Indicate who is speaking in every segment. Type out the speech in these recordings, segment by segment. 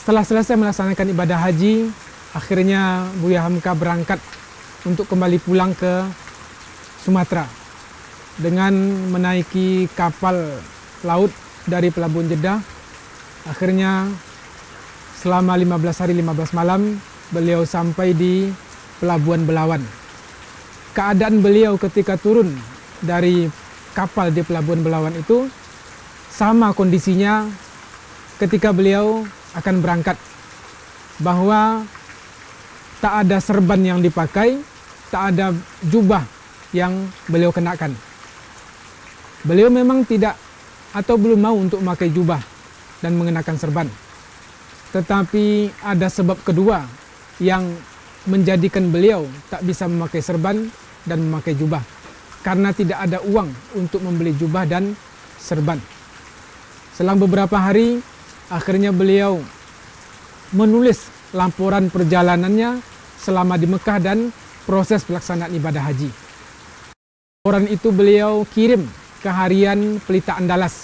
Speaker 1: Setelah selesai melaksanakan ibadah haji, akhirnya Buya Hamka berangkat untuk kembali pulang ke Sumatera dengan menaiki kapal laut dari Pelabuhan Jeddah. Akhirnya selama 15 hari 15 malam beliau sampai di Pelabuhan Belawan. Keadaan beliau ketika turun dari kapal di Pelabuhan Belawan itu sama kondisinya ketika beliau akan berangkat, bahwa tak ada serban yang dipakai, tak ada jubah yang beliau kenakan. Beliau memang tidak atau belum mau untuk memakai jubah dan mengenakan serban. Tetapi ada sebab kedua yang menjadikan beliau tak bisa memakai serban dan memakai jubah, karena tidak ada uang untuk membeli jubah dan serban. Selang beberapa hari, akhirnya beliau menulis laporan perjalanannya selama di Mekah dan proses pelaksanaan ibadah haji. Laporan itu beliau kirim ke harian Pelita Andalas.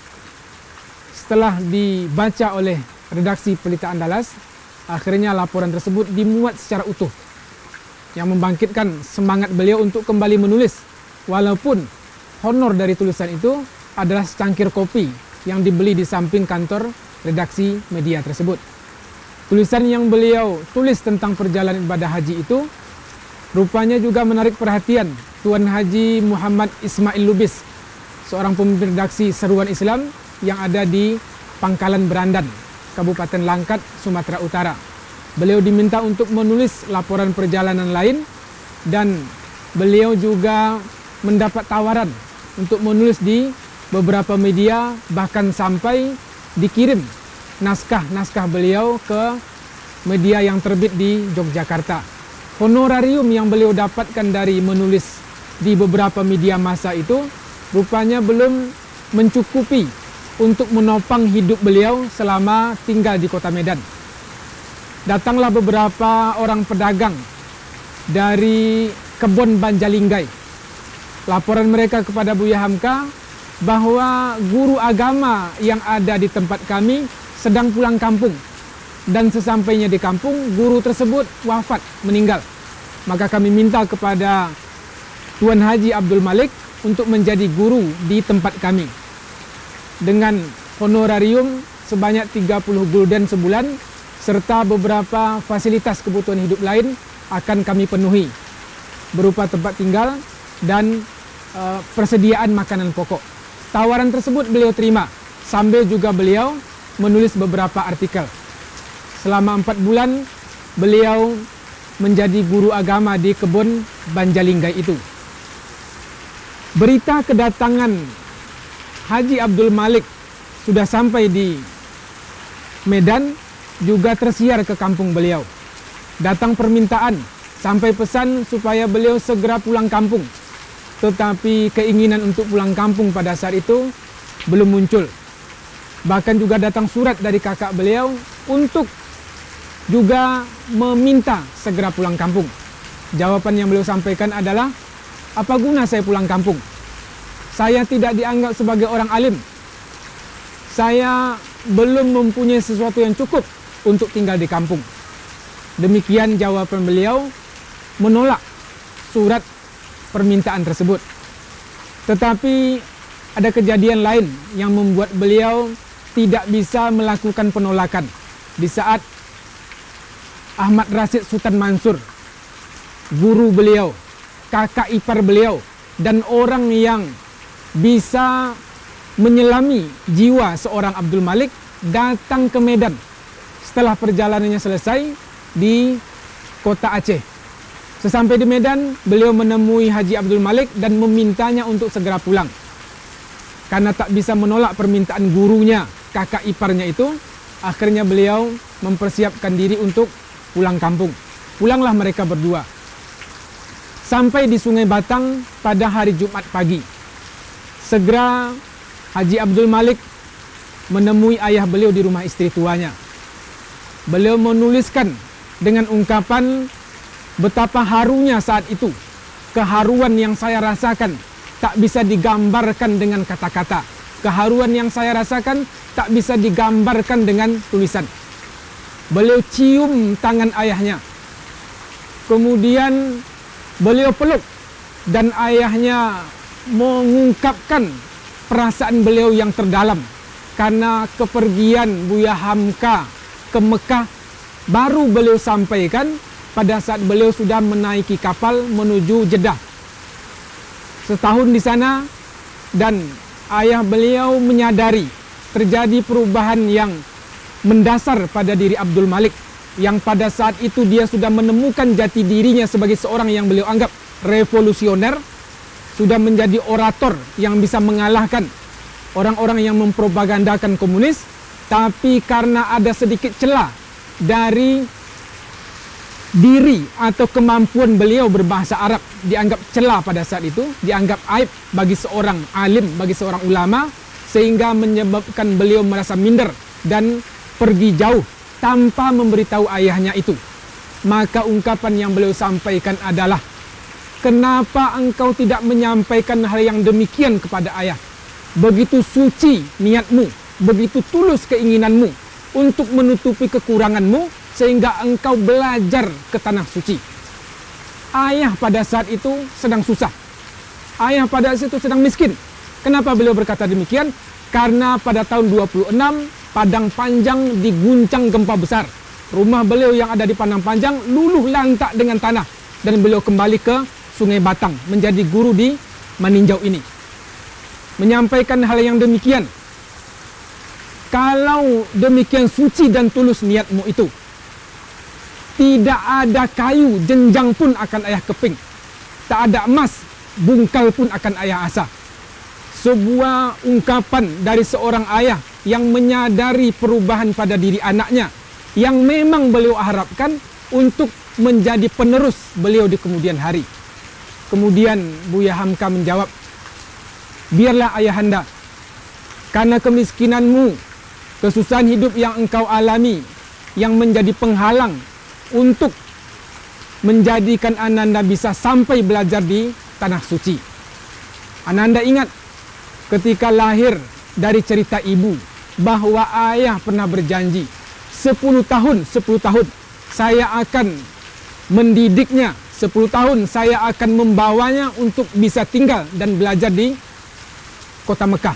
Speaker 1: Setelah dibaca oleh redaksi Pelita Andalas, akhirnya laporan tersebut dimuat secara utuh, yang membangkitkan semangat beliau untuk kembali menulis, walaupun honor dari tulisan itu adalah secangkir kopi yang dibeli di samping kantor redaksi media tersebut. Tulisan yang beliau tulis tentang perjalanan ibadah haji itu rupanya juga menarik perhatian Tuan Haji Muhammad Ismail Lubis, seorang pemimpin redaksi Seruan Islam yang ada di Pangkalan Berandan, Kabupaten Langkat, Sumatera Utara. Beliau diminta untuk menulis laporan perjalanan lain, dan beliau juga mendapat tawaran untuk menulis di beberapa media, bahkan sampai dikirim naskah-naskah beliau ke media yang terbit di Yogyakarta. Honorarium yang beliau dapatkan dari menulis di beberapa media massa itu rupanya belum mencukupi untuk menopang hidup beliau selama tinggal di kota Medan. Datanglah beberapa orang pedagang dari kebun Banjalinggai. Laporan mereka kepada Buya Hamka bahwa guru agama yang ada di tempat kami sedang pulang kampung, dan sesampainya di kampung guru tersebut wafat, meninggal. Maka kami minta kepada Tuan Haji Abdul Malik untuk menjadi guru di tempat kami dengan honorarium sebanyak 30 gulden sebulan, serta beberapa fasilitas kebutuhan hidup lain akan kami penuhi, berupa tempat tinggal dan persediaan makanan pokok. Tawaran tersebut beliau terima, sambil juga beliau menulis beberapa artikel. Selama 4 bulan beliau menjadi guru agama di kebun Banjalinggai itu. Berita kedatangan Haji Abdul Malik sudah sampai di Medan juga tersiar ke kampung beliau. Datang permintaan, sampai pesan supaya beliau segera pulang kampung. Tetapi keinginan untuk pulang kampung pada saat itu belum muncul. Bahkan juga datang surat dari kakak beliau untuk juga meminta segera pulang kampung. Jawaban yang beliau sampaikan adalah, apa guna saya pulang kampung? Saya tidak dianggap sebagai orang alim. Saya belum mempunyai sesuatu yang cukup untuk tinggal di kampung. Demikian jawaban beliau menolak surat permintaan tersebut. Tetapi ada kejadian lain yang membuat beliau tidak bisa melakukan penolakan. Di saat Ahmad Rashid Sultan Mansur, guru beliau, kakak ipar beliau, dan orang yang bisa menyelami jiwa seorang Abdul Malik, datang ke Medan setelah perjalanannya selesai di kota Aceh. Sesampai di Medan, beliau menemui Haji Abdul Malik dan memintanya untuk segera pulang. Karena tak bisa menolak permintaan gurunya, kakak iparnya itu, akhirnya beliau mempersiapkan diri untuk pulang kampung. Pulanglah mereka berdua. Sampai di Sungai Batang pada hari Jumat pagi. Segera Haji Abdul Malik menemui ayah beliau di rumah istri tuanya. Beliau menuliskan dengan ungkapan betapa harunya saat itu. Keharuan yang saya rasakan tak bisa digambarkan dengan kata-kata. Keharuan yang saya rasakan tak bisa digambarkan dengan tulisan. Beliau cium tangan ayahnya. Kemudian beliau peluk dan ayahnya mengungkapkan perasaan beliau yang terdalam karena kepergian Buya Hamka ke Mekah baru beliau sampaikan pada saat beliau sudah menaiki kapal menuju Jeddah. Setahun di sana dan ayah beliau menyadari terjadi perubahan yang mendasar pada diri Abdul Malik, yang pada saat itu dia sudah menemukan jati dirinya sebagai seorang yang beliau anggap revolusioner, sudah menjadi orator yang bisa mengalahkan orang-orang yang mempropagandakan komunis. Tapi karena ada sedikit celah dari diri atau kemampuan beliau berbahasa Arab, dianggap celah pada saat itu, dianggap aib bagi seorang alim, bagi seorang ulama, sehingga menyebabkan beliau merasa minder dan pergi jauh tanpa memberitahu ayahnya itu. Maka ungkapan yang beliau sampaikan adalah, kenapa engkau tidak menyampaikan hal yang demikian kepada ayah? Begitu suci niatmu, begitu tulus keinginanmu untuk menutupi kekuranganmu sehingga engkau belajar ke tanah suci. Ayah pada saat itu sedang susah. Ayah pada saat itu sedang miskin. Kenapa beliau berkata demikian? Karena pada tahun 26 Padang Panjang diguncang gempa besar. Rumah beliau yang ada di Padang Panjang luluh lantak dengan tanah dan beliau kembali ke Sungai Batang menjadi guru di Maninjau ini. Menyampaikan hal yang demikian. Kalau demikian suci dan tulus niatmu itu, tidak ada kayu jenjang pun akan ayah keping. Tak ada emas bungkal pun akan ayah asah. Sebuah ungkapan dari seorang ayah yang menyadari perubahan pada diri anaknya, yang memang beliau harapkan untuk menjadi penerus beliau di kemudian hari. Kemudian Buya Hamka menjawab, biarlah ayahanda, karena kemiskinanmu, kesusahan hidup yang engkau alami, yang menjadi penghalang untuk menjadikan Ananda bisa sampai belajar di Tanah Suci. Ananda ingat ketika lahir dari cerita ibu bahwa ayah pernah berjanji 10 tahun saya akan mendidiknya, 10 tahun saya akan membawanya untuk bisa tinggal dan belajar di kota Mekah.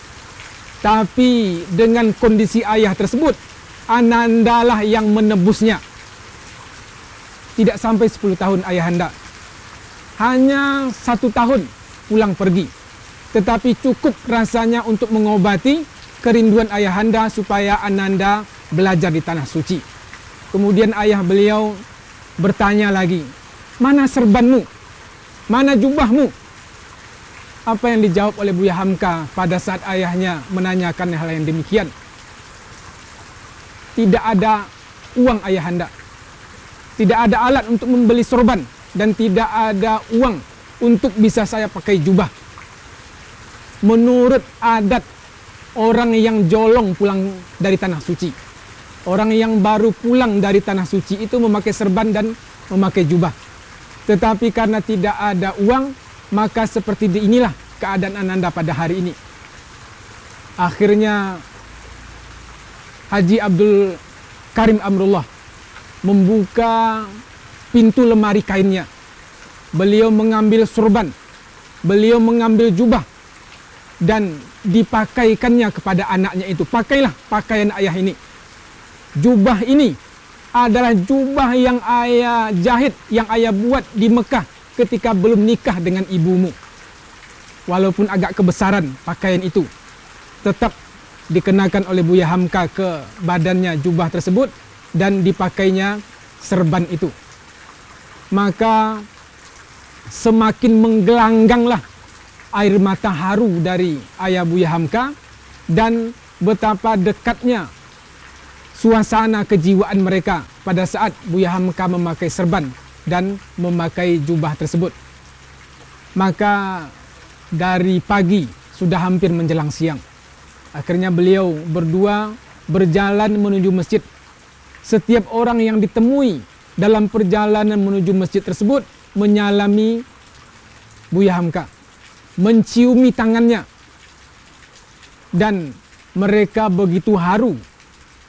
Speaker 1: Tapi dengan kondisi ayah tersebut, Anandalah yang menebusnya. Tidak sampai 10 tahun ayahanda, hanya 1 tahun pulang pergi. Tetapi cukup rasanya untuk mengobati kerinduan ayahanda supaya Ananda belajar di Tanah Suci. Kemudian ayah beliau bertanya lagi, mana serbanmu? Mana jubahmu? Apa yang dijawab oleh Buya Hamka pada saat ayahnya menanyakan hal yang demikian? Tidak ada uang ayahanda. Tidak ada alat untuk membeli sorban dan tidak ada uang untuk bisa saya pakai jubah. Menurut adat orang yang jolong pulang dari Tanah Suci, orang yang baru pulang dari Tanah Suci itu memakai serban dan memakai jubah. Tetapi karena tidak ada uang, maka seperti inilah keadaan Ananda pada hari ini. Akhirnya Haji Abdul Karim Amrullah membuka pintu lemari kainnya. Beliau mengambil sorban, beliau mengambil jubah dan dipakaikannya kepada anaknya itu. Pakailah pakaian ayah ini. Jubah ini adalah jubah yang ayah jahit, yang ayah buat di Mekah ketika belum nikah dengan ibumu. Walaupun agak kebesaran pakaian itu, tetap dikenakan oleh Buya Hamka ke badannya jubah tersebut dan dipakainya serban itu. Maka semakin menggelangganglah air mata haru dari ayah Buya Hamka dan betapa dekatnya suasana kejiwaan mereka pada saat Buya Hamka memakai serban dan memakai jubah tersebut. Maka dari pagi sudah hampir menjelang siang. Akhirnya beliau berdua berjalan menuju masjid. Setiap orang yang ditemui dalam perjalanan menuju masjid tersebut menyalami Buya Hamka, menciumi tangannya, dan mereka begitu haru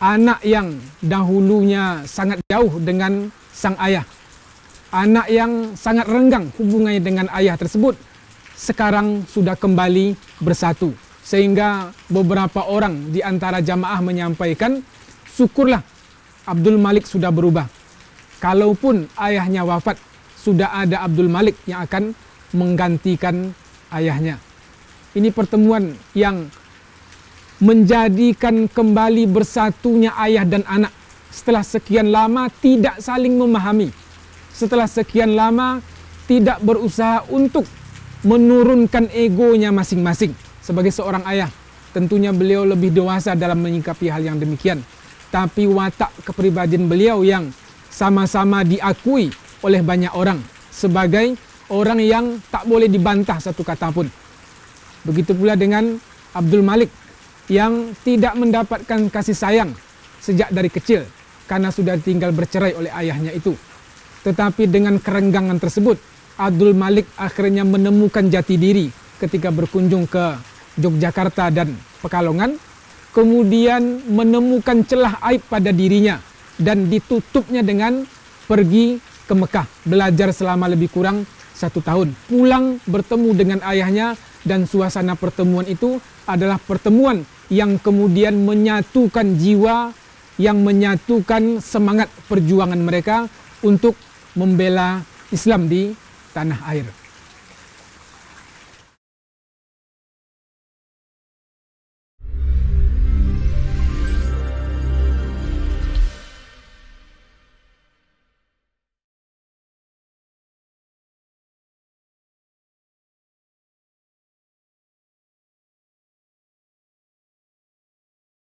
Speaker 1: anak yang dahulunya sangat jauh dengan sang ayah, anak yang sangat renggang hubungannya dengan ayah tersebut, sekarang sudah kembali bersatu. Sehingga beberapa orang di antara jamaah menyampaikan, syukurlah Abdul Malik sudah berubah. Kalaupun ayahnya wafat, sudah ada Abdul Malik yang akan menggantikan ayahnya. Ini pertemuan yang menjadikan kembali bersatunya ayah dan anak. Setelah sekian lama tidak saling memahami, setelah sekian lama tidak berusaha untuk menurunkan egonya masing-masing. Sebagai seorang ayah, tentunya beliau lebih dewasa dalam menyikapi hal yang demikian. Tapi watak kepribadian beliau yang sama-sama diakui oleh banyak orang sebagai orang yang tak boleh dibantah satu kata pun. Begitu pula dengan Abdul Malik yang tidak mendapatkan kasih sayang sejak dari kecil karena sudah tinggal bercerai oleh ayahnya itu. Tetapi dengan kerenggangan tersebut, Abdul Malik akhirnya menemukan jati diri ketika berkunjung ke Yogyakarta dan Pekalongan, kemudian menemukan celah aib pada dirinya dan ditutupnya dengan pergi ke Mekah, belajar selama lebih kurang 1 tahun. Pulang bertemu dengan ayahnya dan suasana pertemuan itu adalah pertemuan yang kemudian menyatukan jiwa, yang menyatukan semangat perjuangan mereka untuk membela Islam di tanah air.